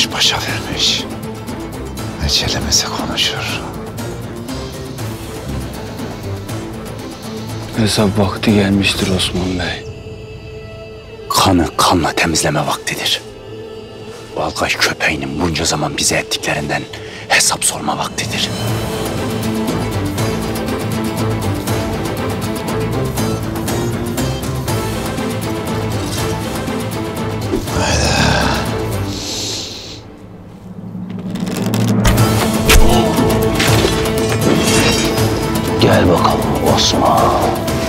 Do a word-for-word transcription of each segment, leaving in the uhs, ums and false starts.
baş başa vermiş. Ecelimizde konuşur. Hesap vakti gelmiştir Osman Bey. Kanı kanla temizleme vaktidir. Balkay köpeğinin bunca zaman bize ettiklerinden hesap sorma vaktidir. Gel bakalım Osman.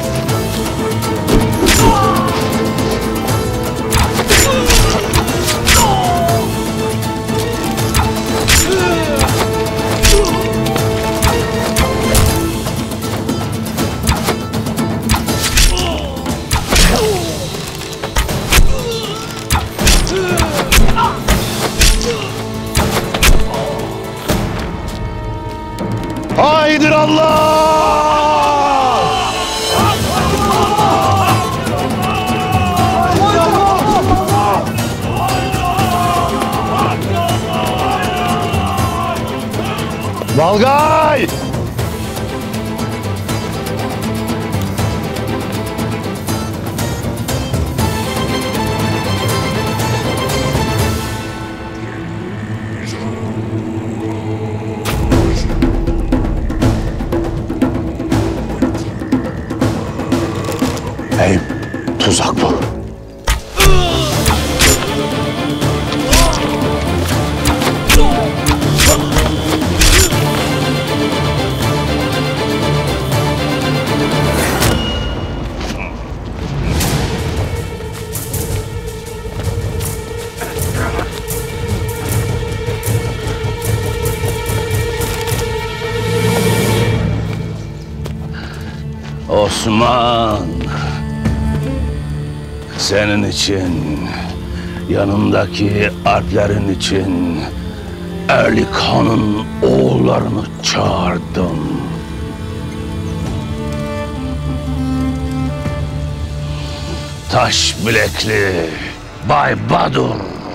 Haydır Allah! Balgay! Beyim, tuzak bu. Osman, senin için, yanındaki alplerin için Erlikhan'ın oğullarını çağırdım. Taş bilekli Bay Badur,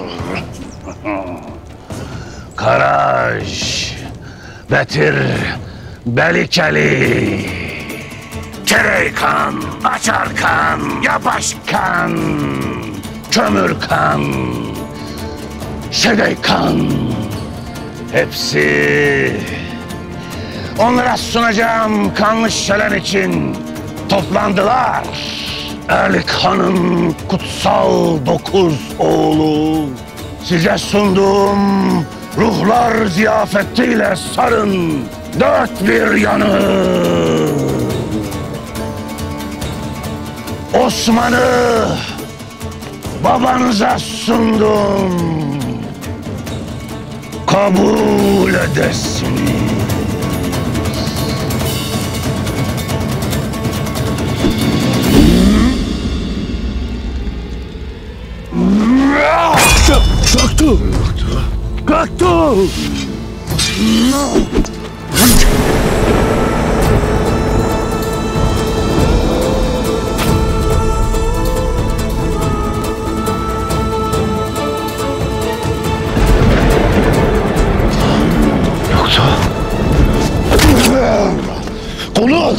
Karaj, Betir, Belikeli, Kereykan, Açarkan, Yabaşkan, Kömürkan, Şedeykan, hepsi onlara sunacağım kanlı şölen için toplandılar. Erlikhan'ın kutsal dokuz oğlu, size sunduğum ruhlar ziyafetiyle sarın dört bir yanı. Osman'ı babanıza sundum. Kabul edesiniz. Kalktı! Kalktı! Konuş!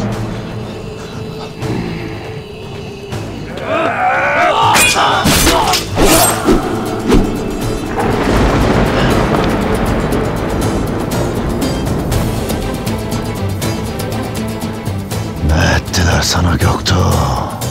Ne ettiler sana Göktuğ?